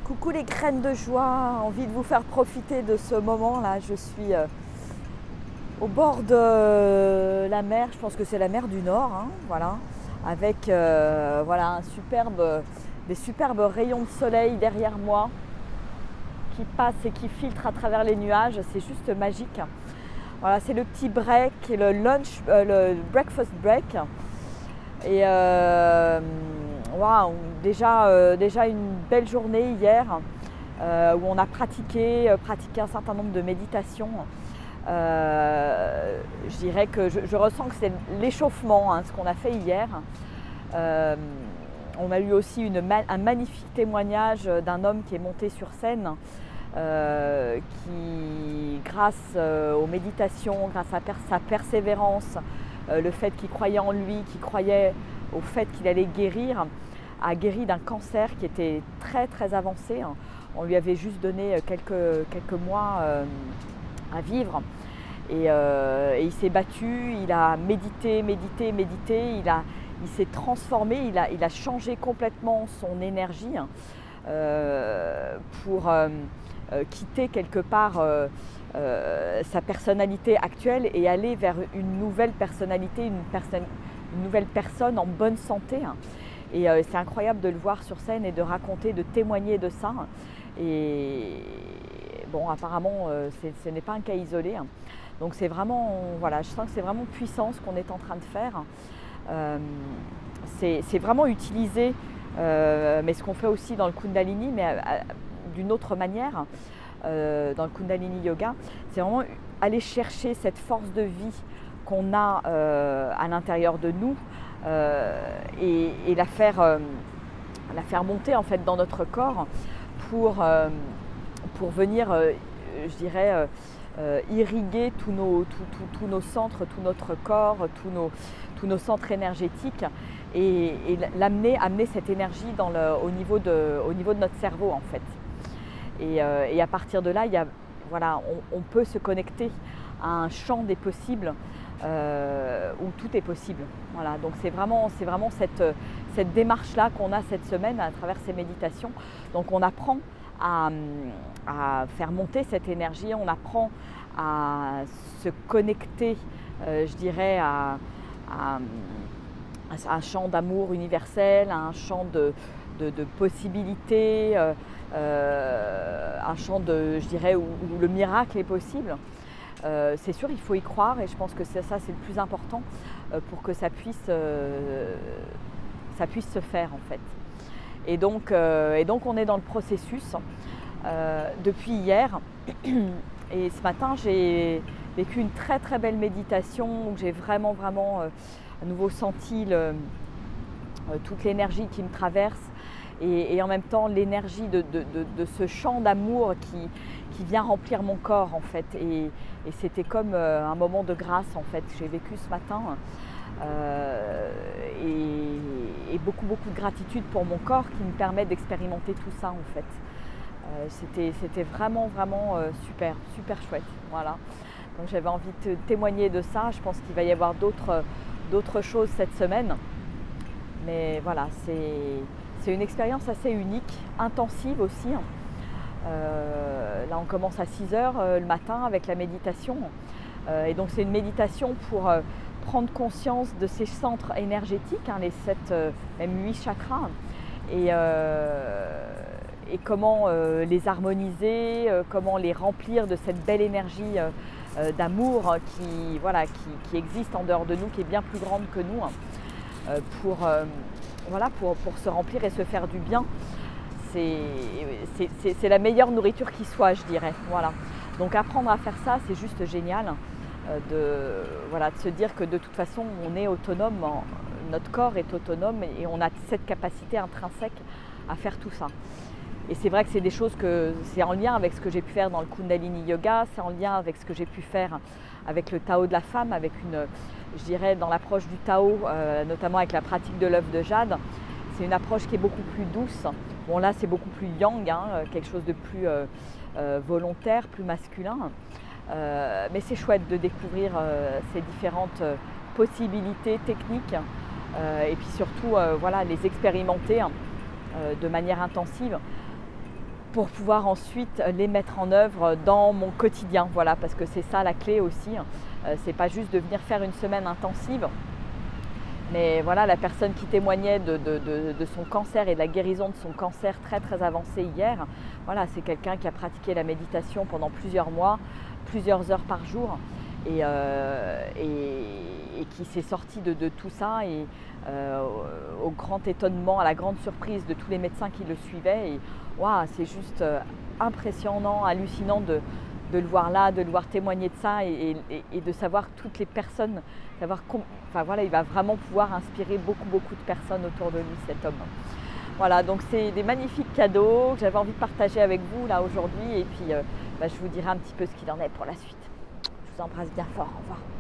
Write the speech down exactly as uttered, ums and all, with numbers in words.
Coucou les graines de joie, envie de vous faire profiter de ce moment là. Je suis euh, au bord de la mer, je pense que c'est la mer du Nord, hein, voilà, avec euh, voilà, un superbe, des superbes rayons de soleil derrière moi qui passent et qui filtrent à travers les nuages, c'est juste magique. Voilà, c'est le petit break, le lunch, euh, le breakfast break. Et euh, wow, déjà, euh, déjà une belle journée hier euh, où on a pratiqué, euh, pratiqué un certain nombre de méditations. Euh, je dirais que je, je ressens que c'est l'échauffement, hein, ce qu'on a fait hier. Euh, on a eu aussi une, un magnifique témoignage d'un homme qui est monté sur scène, euh, qui, grâce euh, aux méditations, grâce à per sa persévérance, euh, le fait qu'il croyait en lui, qu'il croyait au fait qu'il allait guérir, a guéri d'un cancer qui était très très avancé. On lui avait juste donné quelques, quelques mois euh, à vivre. Et, euh, et il s'est battu, il a médité, médité, médité, il, a, il s'est transformé, il a, il a changé complètement son énergie euh, pour euh, euh, quitter quelque part euh, euh, sa personnalité actuelle et aller vers une nouvelle personnalité, une, perso une nouvelle personne en bonne santé. Et euh, c'est incroyable de le voir sur scène et de raconter, de témoigner de ça. Et bon, apparemment, euh, ce n'est pas un cas isolé. Donc c'est vraiment, voilà, je sens que c'est vraiment puissant ce qu'on est en train de faire. Euh, c'est vraiment utilisé, euh, mais ce qu'on fait aussi dans le Kundalini, mais d'une autre manière, euh, dans le Kundalini Yoga, c'est vraiment aller chercher cette force de vie qu'on a euh, à l'intérieur de nous euh, et, et la, faire, euh, la faire monter en fait dans notre corps pour, euh, pour venir, euh, je dirais, euh, Euh, irriguer tous nos, tous, tous, tous nos centres, tout notre corps, tous nos, tous nos centres énergétiques et, et l'amener, amener cette énergie dans le, au, niveau de, au niveau de notre cerveau en fait. Et, euh, et à partir de là, il y a, voilà, on, on peut se connecter à un champ des possibles euh, où tout est possible. Voilà, donc c'est vraiment, c'est vraiment cette, cette démarche-là qu'on a cette semaine à travers ces méditations. Donc on apprend À, à faire monter cette énergie, on apprend à se connecter, euh, je dirais, à, à, à un champ d'amour universel, à un champ de, de, de possibilités, euh, euh, un champ de, je dirais, où, où le miracle est possible. Euh, c'est sûr, il faut y croire et je pense que ça, c'est le plus important euh, pour que ça puisse, euh, ça puisse se faire en fait. Et donc, euh, et donc on est dans le processus euh, depuis hier et ce matin j'ai vécu une très très belle méditation où j'ai vraiment vraiment euh, à nouveau senti le, euh, toute l'énergie qui me traverse et, et en même temps l'énergie de, de, de, de ce champ d'amour qui, qui vient remplir mon corps en fait et, et c'était comme euh, un moment de grâce en fait que j'ai vécu ce matin. Euh, et, et beaucoup beaucoup de gratitude pour mon corps qui me permet d'expérimenter tout ça en fait. Euh, c'était c'était vraiment vraiment euh, super super chouette, voilà. Donc j'avais envie de témoigner de ça. Je pense qu'il va y avoir d'autres d'autres choses cette semaine, mais voilà, c'est c'est une expérience assez unique, intensive aussi. Euh, là on commence à six heures euh, le matin avec la méditation euh, et donc c'est une méditation pour euh, prendre conscience de ces centres énergétiques, hein, les sept, euh, même huit chakras, et, euh, et comment euh, les harmoniser, euh, comment les remplir de cette belle énergie euh, euh, d'amour qui, voilà, qui, qui existe en dehors de nous, qui est bien plus grande que nous, hein, euh, pour, euh, voilà, pour, pour se remplir et se faire du bien. C'est la meilleure nourriture qui soit, je dirais. Voilà. Donc apprendre à faire ça, c'est juste génial. De, voilà, de se dire que de toute façon on est autonome, notre corps est autonome et on a cette capacité intrinsèque à faire tout ça. Et c'est vrai que c'est des choses que c'est en lien avec ce que j'ai pu faire dans le Kundalini Yoga, c'est en lien avec ce que j'ai pu faire avec le Tao de la femme, avec une, je dirais dans l'approche du Tao, euh, notamment avec la pratique de l'œuf de jade. C'est une approche qui est beaucoup plus douce. Bon là c'est beaucoup plus yang, hein, quelque chose de plus euh, euh, volontaire, plus masculin. Euh, mais c'est chouette de découvrir euh, ces différentes euh, possibilités techniques euh, et puis surtout euh, voilà, les expérimenter hein, euh, de manière intensive. pour pouvoir ensuite les mettre en œuvre dans mon quotidien. Voilà, parce que c'est ça la clé aussi. Euh, c'est pas juste de venir faire une semaine intensive, mais voilà, la personne qui témoignait de, de, de, de son cancer et de la guérison de son cancer très très avancé hier, voilà, c'est quelqu'un qui a pratiqué la méditation pendant plusieurs mois, plusieurs heures par jour, et, euh, et, et qui s'est sorti de, de tout ça, et euh, au grand étonnement, à la grande surprise de tous les médecins qui le suivaient. Et waouh, c'est juste impressionnant, hallucinant de, de le voir là, de le voir témoigner de ça, et, et, et de savoir toutes les personnes, savoir enfin voilà, il va vraiment pouvoir inspirer beaucoup beaucoup de personnes autour de lui, cet homme. Voilà, donc c'est des magnifiques cadeaux que j'avais envie de partager avec vous là aujourd'hui, et puis euh, bah, je vous dirai un petit peu ce qu'il en est pour la suite. Je vous embrasse bien fort, au revoir.